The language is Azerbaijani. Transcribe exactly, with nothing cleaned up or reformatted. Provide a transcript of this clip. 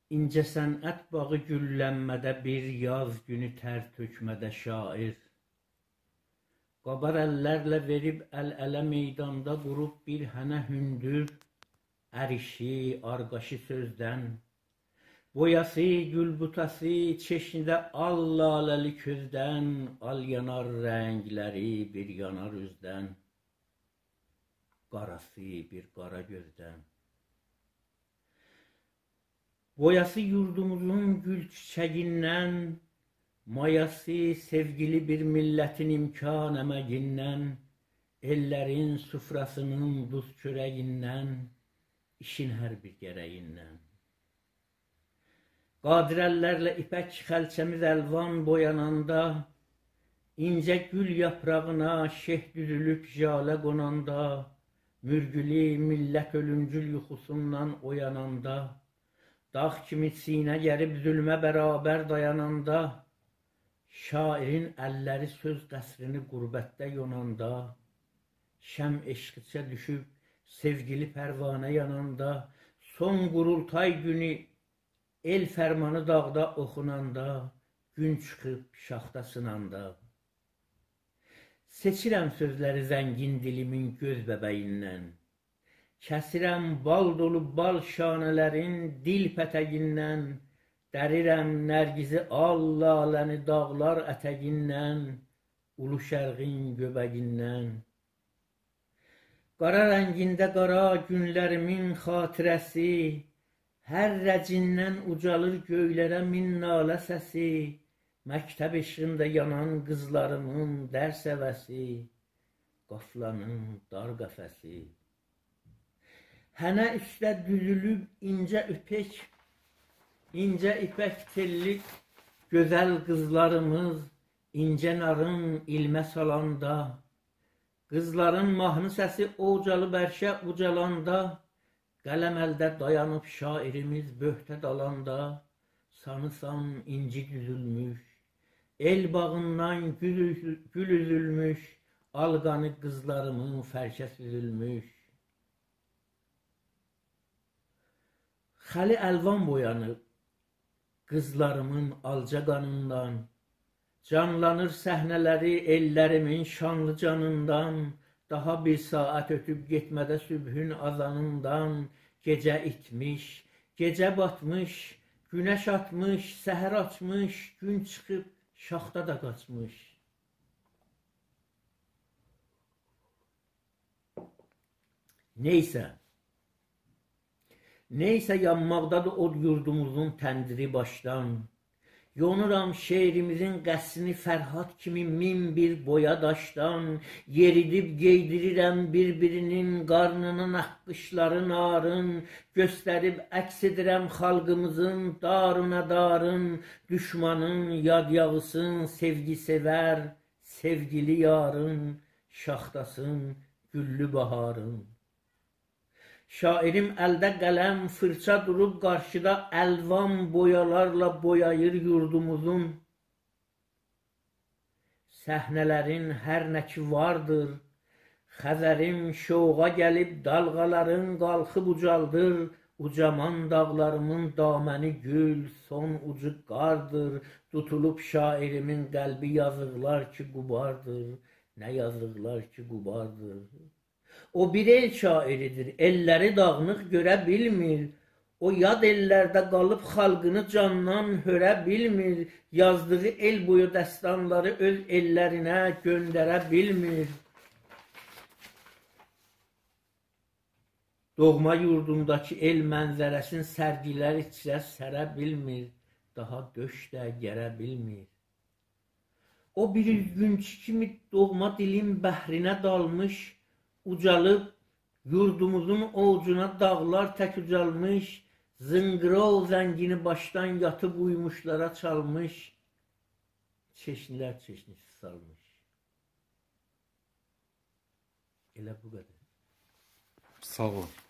İnce sənət bağı güllənmədə bir yaz günü tər tökmədə şair. Qabar əllərlə verib əl-ələ meydanda qurub bir hənə hündür, ərişi, arqaşı sözdən. Boyası, gülbutası, çeşnidə al laləli közdən, al yanar rəngləri bir yanar üzdən. Qarası bir qara gözdən. Boyası yurdumuzun gül çiçəgindən, mayası sevgili bir millətin imkan əməgindən, ellərin sufrasının duz çörəyindən, işin hər bir gərəyindən. Qadir əllərlə ipək xəlçəmiz əlvan boyananda, incə gül yaprağına şeh düzülüb jalə qonanda, mürgülü millət ölümcül yuxusundan oyananda, dağ kimi sinə gərib zülmə bərabər dayananda, şairin əlləri söz qəsrini qurbətdə yonanda, şəm eşqicə düşüb sevgili pərvanə yananda, son qurultay günü el fərmanı dağda oxunanda, gün çıxıb şaxta sınanda. Seçirəm sözləri zəngin dilimin göz bəbəyindən, kəsirəm bal dolu bal şanələrin dil pətəgindən, dərirəm nərgizi al laləni dağlar ətəgindən, ulu şərqin göbəgindən. Qara rəngində qara günlərimin xatirəsi, hər rəcindən ucalır göylərə min nalə səsi, məktəb işığında yanan qızlarımın dərs həvəsi, qaflanın dar qəfəsi. Hənə üstə düzülüb incə ipək, incə ipək telli gözəl qızlarımız incə narın ilmə salanda, qızların mahnı səsi ocalı bərşə ucalanda, qələm əldə dayanıb şairimiz böhtə dalanda, sanısan inci düzülmüş, el bağından gül üzülmüş, alqanı qızlarımın fərşə süzülmüş. Xəli əlvan boyanıb qızlarımın alca qanından, canlanır səhnələri ellərimin şanlı canından, daha bir saat ötüb getmədə sübhün azanından, gecə itmiş, gecə batmış, günəş atmış, səhər açmış, gün çıxıb şaxta da qaçmış. Neysə, neysə yanmaqdadır od yurdumuzun təndiri başdan, yonuram şeirimizin qəssini Fərhad kimi min bir boya daşdan, yeridib geydirirəm bir-birinin qarnının əqqışları narın, göstərib əks edirəm xalqımızın darına darın, düşmanın yad yağısın, sevgi sevər, sevgili yarın, şaxtasın, güllü baharın. Şairim əldə qələm, fırça durub qarşıda əlvan boyalarla boyayır yurdumuzun. Səhnələrin hər nə ki vardır, Xəzərim şoğa gəlib dalğaların qalxıb ucaldır, ucaman dağlarımın daməni gül, son ucu qardır, tutulub şairimin qəlbi yazıqlar ki qubardır, nə yazıqlar ki qubardır. O bir el şairidir, elləri dağınıq görə bilmir, o yad ellərdə qalıb xalqını candan hörə bilmir, yazdığı el boyu dəstanları öz ellərinə göndərə bilmir. Doğma yurdundakı el mənzərəsini sərgilər içrə sərə bilmir, daha döş də gərə bilmir. O bir üzgünçü kimi doğma dilin bəhrinə dalmış, ucalıb yurdumuzun ovucuna dağlar tək ucalmış, zınqırov zəngini başdan yatıb uymuşlara çalmış, çeşnilər çeşnisi salmış. Elə bu qədər. Sağ ol.